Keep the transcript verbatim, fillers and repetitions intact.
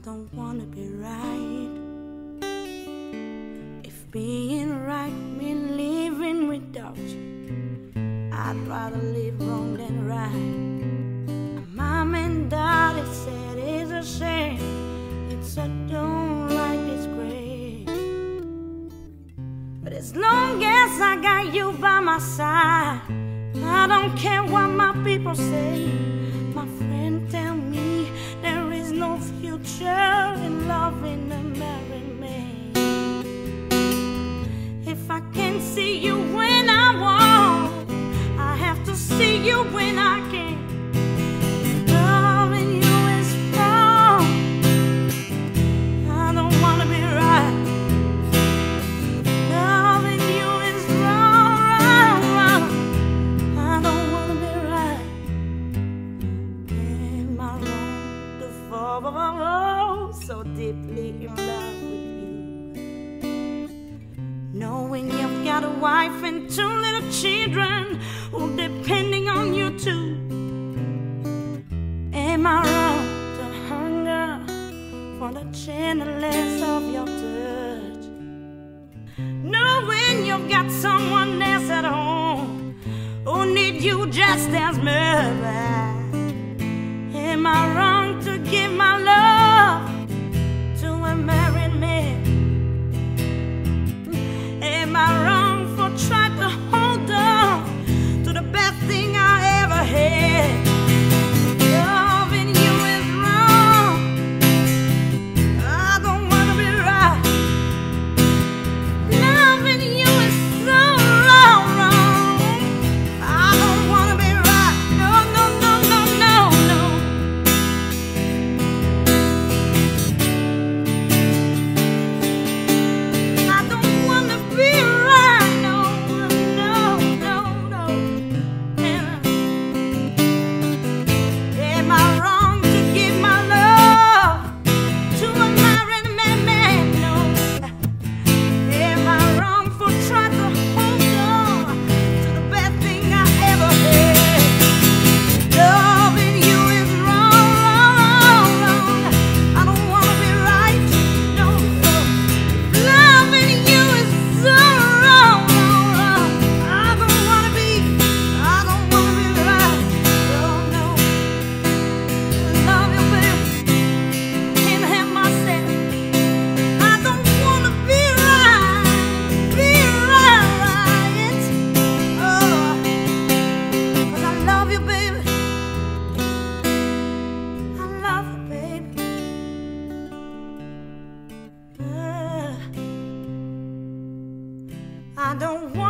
don't wanna be right. If being right means living without you, I'd rather live wrong than right. Mom and daddy said it's a shame, it's a don't like this great. But as long as I got you by my side, I don't care what my people say. My friend tell me there is no future in loving a married man. If I can't see you when I want, I have to see you when I can. Loving you is wrong, I don't wanna be right. Loving you is wrong, wrong, I don't wanna be right. Am I wrong to fall so deeply in love with you, knowing you've got a wife and two little children who depending on you too? Am I wrong to hunger for the gentleness of your touch, knowing you've got someone else at home who need you just as much? Am I wrong to give my love to a married man? Am I wrong for trying to hold on to the best thing I ever had? Loving you is wrong, I don't wanna be right. Loving you is so wrong, wrong, I don't wanna be right. No, no, no, no, no, no. I don't wanna be right. No, no, no, no. Am I wrong to give my love to a married man? man? No. Am I wrong for trying to hold on to the best thing I ever had? Loving you is wrong, wrong, wrong, I don't wanna be right. No, no. Loving you is so wrong, wrong, wrong, I don't wanna be, I don't wanna be right. No, no. Love you, baby, can't help myself. I don't wanna be right, be right, right. Oh, 'cause I love you, baby. I love you, baby. Uh, I don't